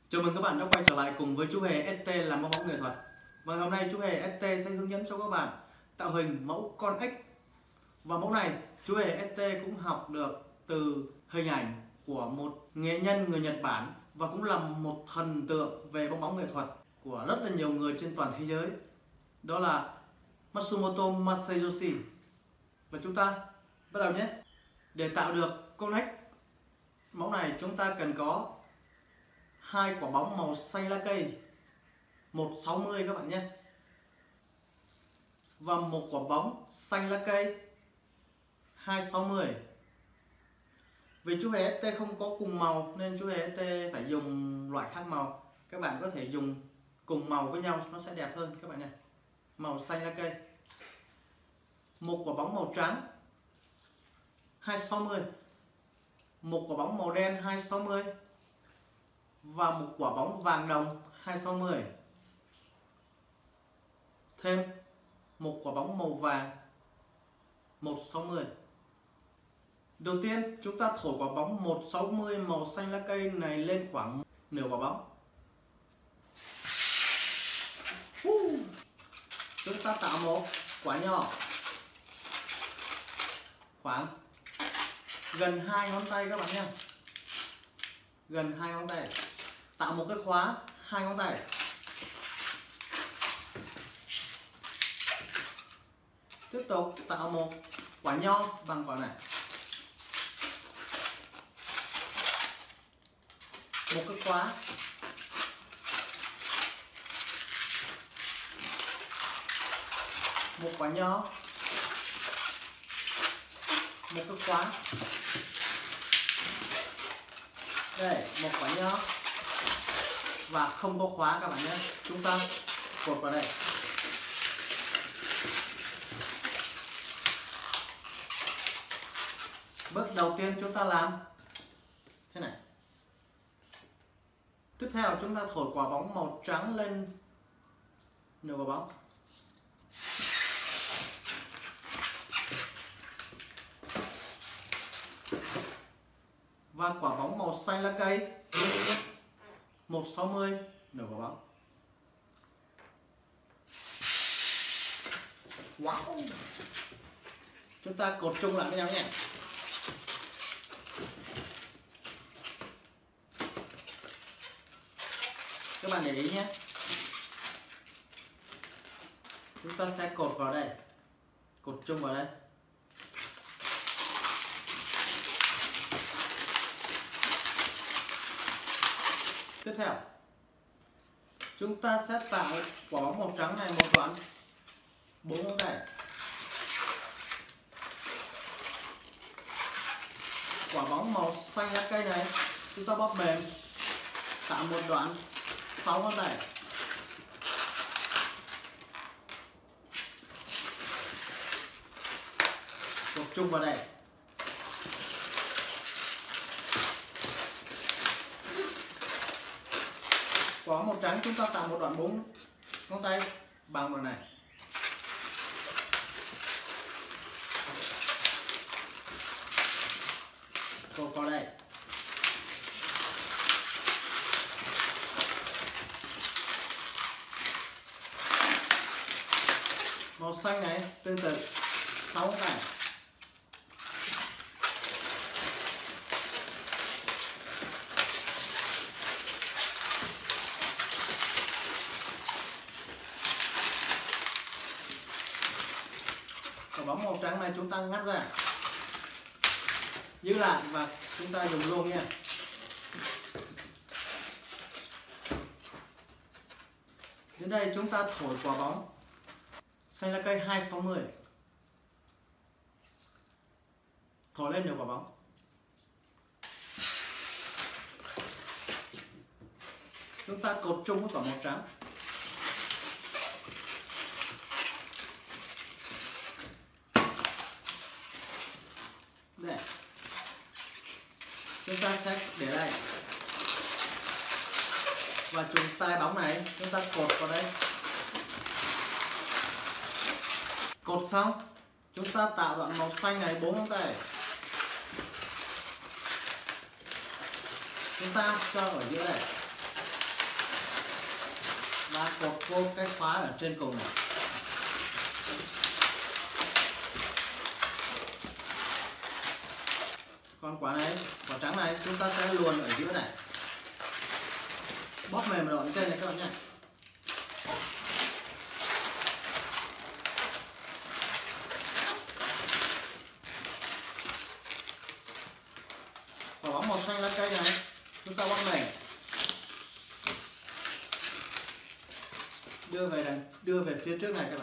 Chào mừng các bạn đã quay trở lại cùng với chú Hề ST làm mẫu bóng nghệ thuật. Và hôm nay chú Hề ST sẽ hướng dẫn cho các bạn tạo hình mẫu con ếch. Và mẫu này chú Hề ST cũng học được từ hình ảnh của một nghệ nhân người Nhật Bản và cũng là một thần tượng về bong bóng nghệ thuật của rất là nhiều người trên toàn thế giới. Đó là Matsumoto Masayoshi. Và chúng ta bắt đầu nhé. Để tạo được con ếch mẫu này chúng ta cần có 2 quả bóng màu xanh lá cây 160 các bạn nhé, và một quả bóng xanh lá cây 260. Vì chú Hề ST không có cùng màu nên chú Hề ST phải dùng loại khác màu. Các bạn có thể dùng cùng màu với nhau nó sẽ đẹp hơn các bạn nhé. Màu xanh lá cây. Một quả bóng màu trắng 260, một quả bóng màu đen 260 và một quả bóng vàng đồng 260. Thêm một quả bóng màu vàng 160. Đầu tiên chúng ta thổi quả bóng 160 màu xanh lá cây này lên khoảng nửa quả bóng. Chúng ta tạo một quả nhỏ khoảng gần 2 ngón tay các bạn nhé. Gần 2 ngón tay. Tạo một cái khóa 2 ngón tay. Tiếp tục tạo một quả nho bằng quả này. Một cái khóa. Một quả nho. Một cái khóa. Đây, một quả nho. Và không có khóa các bạn nhé. Chúng ta cột vào đây. Bước đầu tiên chúng ta làm thế này. Tiếp theo chúng ta thổi quả bóng màu trắng lên nửa quả bóng. Và quả bóng màu xanh lá cây 160 nửa quả bóng. Wow. Chúng ta cột chung lại với nhau nhé. Các bạn để ý nhé. Chúng ta sẽ cột vào đây. Cột chung vào đây. Tiếp theo chúng ta sẽ tạo quả bóng màu trắng này một đoạn 4 ngón tay. Quả bóng màu xanh lá cây này chúng ta bóp mềm, tạo một đoạn 6 ngón tay. Cột chung vào đây. Quả màu trắng chúng ta tạo một đoạn 4 ngón tay bằng đoạn này. Cột vào đây. Màu xanh này tương tự 6 ngón tay. Quả bóng màu trắng này chúng ta ngắt ra, giữ lại và chúng ta dùng luôn nha. Đến đây chúng ta thổi quả bóng xanh lá cây 260. Thổi lên nửa quả bóng. Chúng ta cột chung với quả màu trắng. Đây. Chúng ta sẽ để đây. Và chùm tay bóng này chúng ta cột vào đây. Cột xong chúng ta tạo đoạn màu xanh này 4 ngón tay. Chúng ta cho ở giữa đây. vô cái khóa ở trên cùng này. Còn quả này, quả trắng này chúng ta sẽ luồn ở giữa này, bóp mềm đoạn trên này các bạn nhé. Quả bóng màu xanh lá cây này chúng ta bóp mềm, đưa về phía trước này các bạn.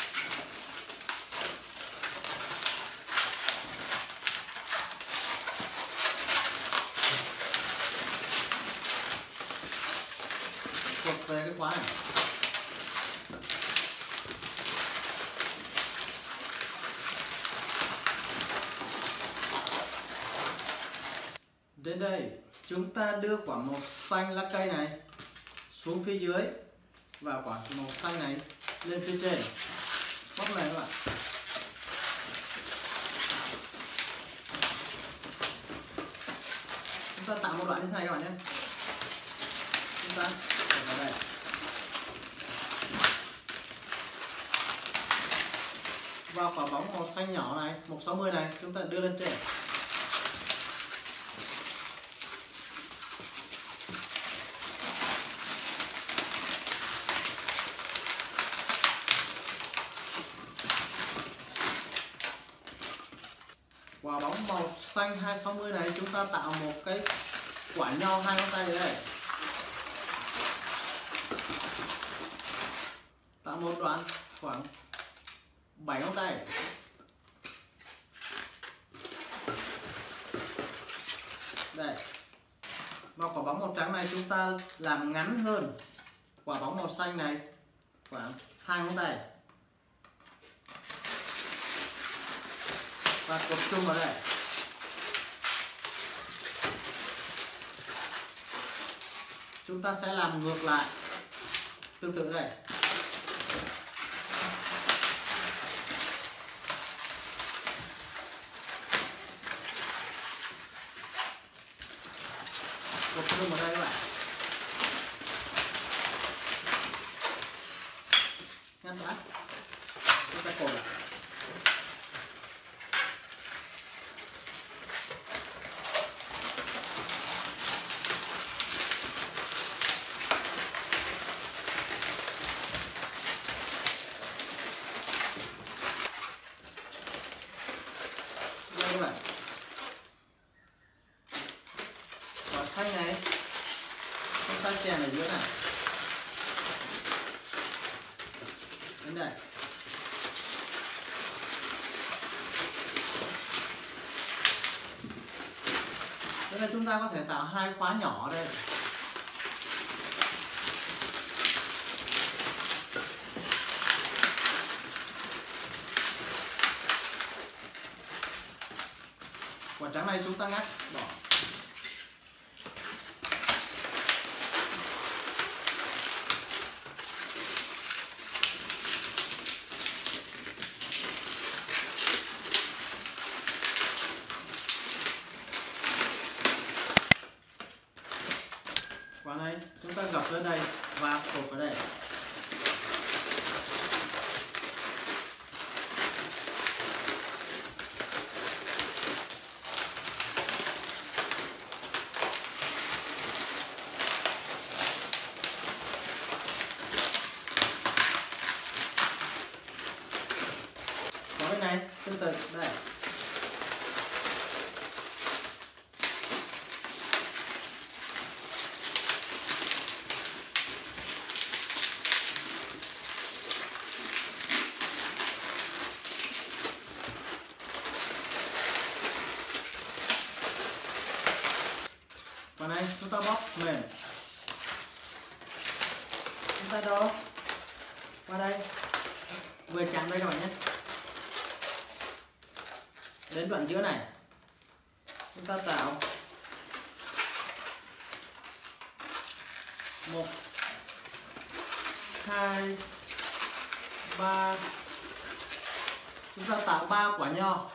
Thuộc về cái khóa này. Đến đây chúng ta đưa quả màu xanh lá cây này xuống phía dưới và quả màu xanh này lên phía trên, bóp này các bạn. Chúng ta tạo một đoạn như thế này các bạn nhé. Chúng ta để vào đây. Và quả bóng màu xanh nhỏ này, 160 này chúng ta đưa lên trên. Quả bóng màu xanh 260 này chúng ta tạo một cái quả nho 2 ngón tay ở đây. Tạo một đoạn khoảng 7 ngón tay. Đây. Và quả bóng màu trắng này chúng ta làm ngắn hơn quả bóng màu xanh này khoảng 2 ngón tay. Và cột chung vào đây. Chúng ta sẽ làm ngược lại tương tự đây. Cột chung vào đây các bạn. Ngăn đã. Chúng ta cột lại. Đây các bạn. Quả xanh này chúng ta chèn ở giữa này. Đến đây. Đây là chúng ta có thể tạo 2 khóa nhỏ ở đây. Quả trắng này chúng ta ngắt bỏ. Quả này chúng ta gập lên đây và cột vào đây. Quả bên này tương tự đây. Quả này chúng ta bóp mềm. Chúng ta đo qua đây, vừa chạm đây các bạn nhé. Đến đoạn giữa này chúng ta tạo 1 2 3, chúng ta tạo 3 quả nho.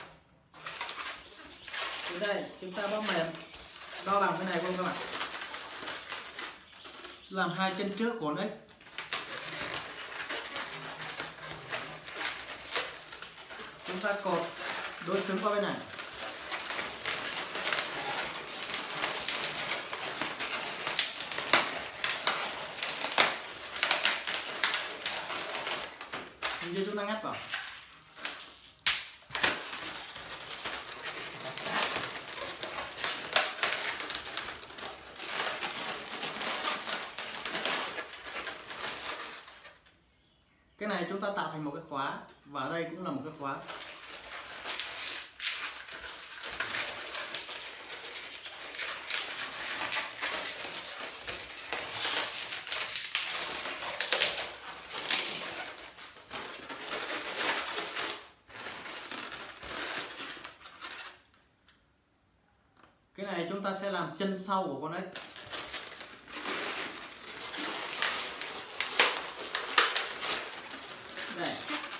Đến đây chúng ta bóp mềm, đo bằng cái này luôn các bạn, làm 2 chân trước của ếch. chúng ta cột đối xứng qua bên này. Như chúng ta ngắt vào. Cái này chúng ta tạo thành một cái khóa và ở đây cũng là một cái khóa. Cái này chúng ta sẽ làm chân sau của con ếch. Đây.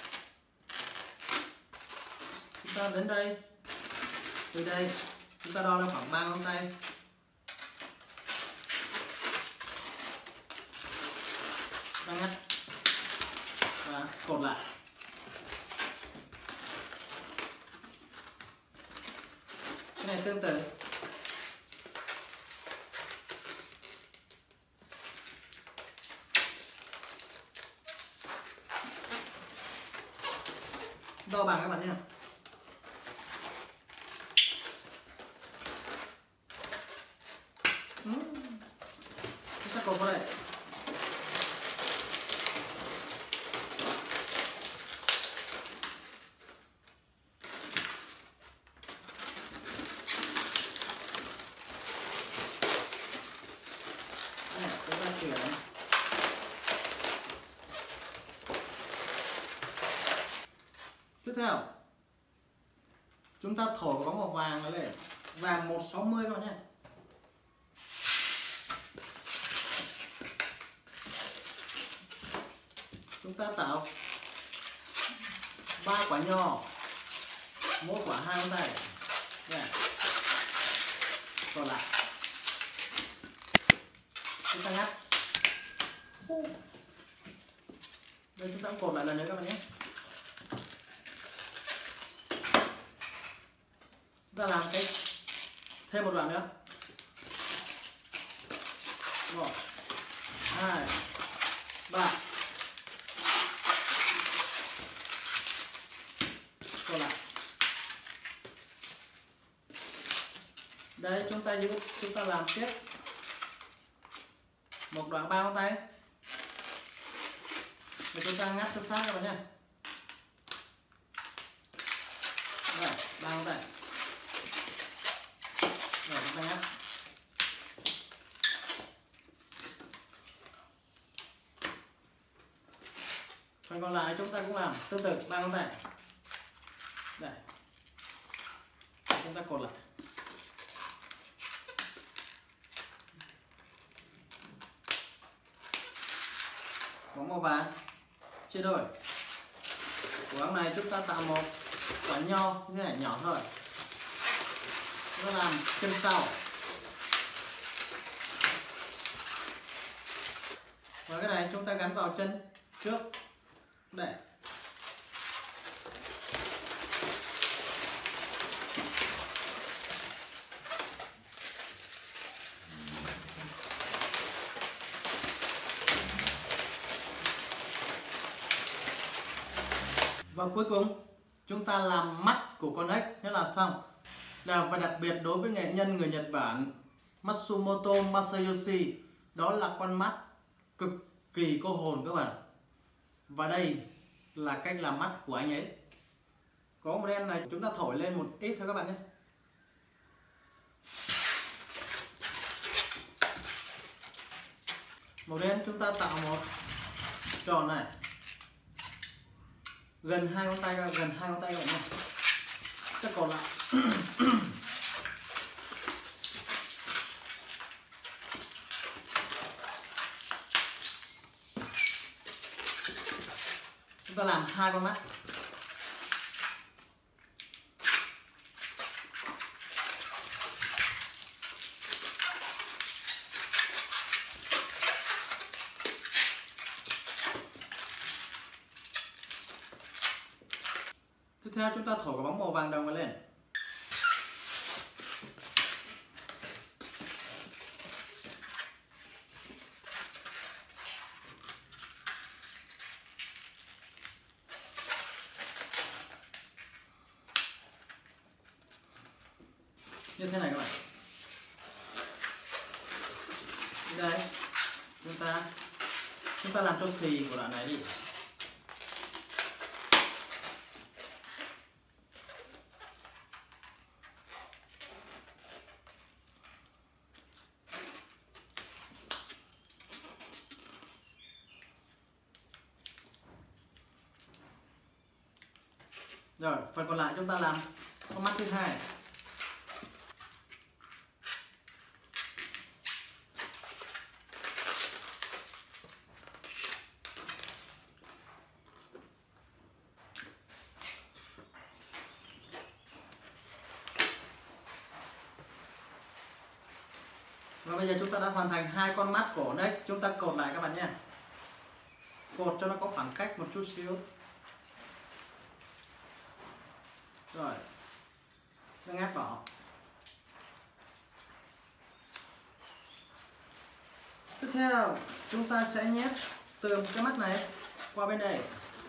Chúng ta đến đây. Từ đây chúng ta đo lên khoảng 3 ngón tay. Ta ngắt và cột lại. Cái này tương tự. Đo bằng các bạn nhé. Chúng ta cột vào đây. Chúng ta chuyển. Tiếp theo chúng ta thổi cái bóng màu vàng này lên, vàng 160 các bạn nhé. Chúng ta tạo 3 quả nho, mỗi quả 2 ngón tay. Còn lại chúng ta ngắt. Đây chúng ta cột lại lần nữa các bạn nhé. Ta làm cái thêm một đoạn nữa. 1 2 3. Còn lại. Đây chúng ta làm tiếp một đoạn 3 ngón tay. Để chúng ta ngắt cho sát các bạn nhé. Rồi, 3 ngón tay. Rồi chúng ta ngắt. Phần còn lại chúng ta cũng làm tương tự 3 ngón tay. Đây. Chúng ta cột lại. Bóng màu vàng chia đôi. Của bóng này chúng ta tạo một quả nho như thế này nhỏ thôi. Chúng ta làm chân sau. Và cái này chúng ta gắn vào chân trước. Đây. Và cuối cùng chúng ta làm mắt của con ếch, thế là xong. Và đặc biệt đối với nghệ nhân người Nhật Bản Matsumoto Masayoshi, đó là con mắt cực kỳ cô hồn các bạn. Và đây là cách làm mắt của anh ấy. Có một đen này chúng ta thổi lên một ít thôi các bạn nhé. Màu đen chúng ta tạo một tròn này gần 2 ngón tay các bạn nhé. Tất còn lại chúng ta làm 2 con mắt. Tiếp Tiếp theo chúng ta thổi quả bóng màu vàng đồng lên. Như thế này các bạn. Đây, chúng ta làm cho xì của đoạn này đi. Rồi, phần còn lại chúng ta làm con mắt thứ hai. Và bây giờ chúng ta đã hoàn thành hai con mắt của ếch. Chúng ta cột lại các bạn nhé. Cột cho nó có khoảng cách một chút xíu. Rồi, nó ngắt vỏ. Tiếp theo chúng ta sẽ nhét từ cái mắt này qua bên đây.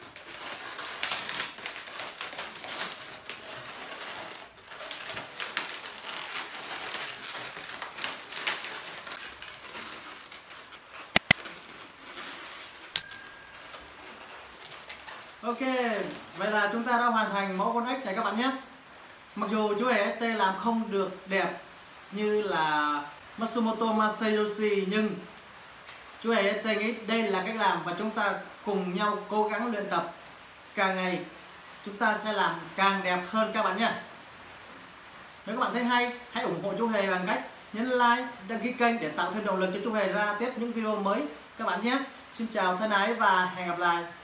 Ok, vậy là chúng ta đã hoàn thành mẫu con ếch này các bạn nhé. Mặc dù chú hề ST làm không được đẹp như là Matsumoto Masayoshi, nhưng chú hề ST nghĩ đây là cách làm và chúng ta cùng nhau cố gắng luyện tập. Càng ngày chúng ta sẽ làm càng đẹp hơn các bạn nhé. Nếu các bạn thấy hay, hãy ủng hộ chú hề bằng cách nhấn like, đăng ký kênh để tạo thêm động lực cho chú hề ra tiếp những video mới các bạn nhé. Xin chào thân ái và hẹn gặp lại.